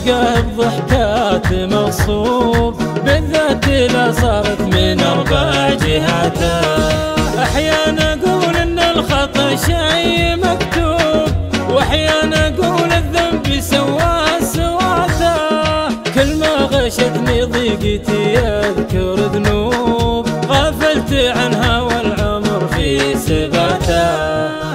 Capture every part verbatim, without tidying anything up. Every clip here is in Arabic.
تلقاه بضحكات مغصوب، بالذات لا صارت من أربع جهاته. أحيانا أقول إن الخطأ شيء مكتوب، وأحيانا أقول الذنب سوى سواته. كل ما غشتني ضيقتي أذكر ذنوب غفلت عنها والعمر في سباته.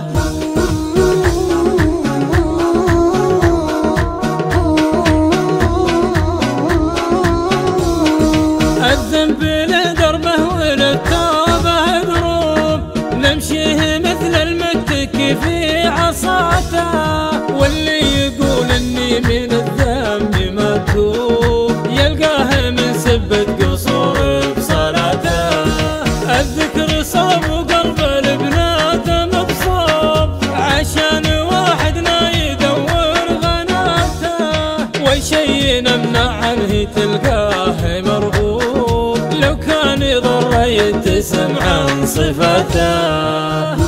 الذنب له دربه وللتوبة دروب، نمشيه مثل المتكي في عصاته. واللي يقول اني من الذنب ما اتوب، يلقاه من سبة قصور بصلاته. الذكر صوب وقلب البنات مبصوب، عشان واحدنا يدور غناته. وشي نمنع عنه تلقاه مرغوب، لو كان يضر يتسم عن صفاته.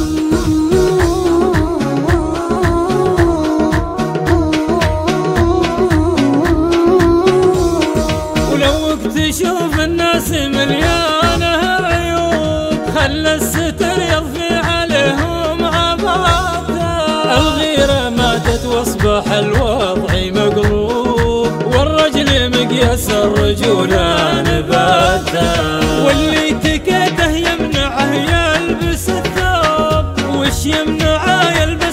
ولو تشوف الناس مليانة عيوب، خلى الستر يضفي عليهم عباته. الغيرة ماتت واصبح الوضع مقلوب، والرجل مقياس الرجولة نباته. واللي تكيته يمنعه يلبس الثوب، وش يمنعه يلبس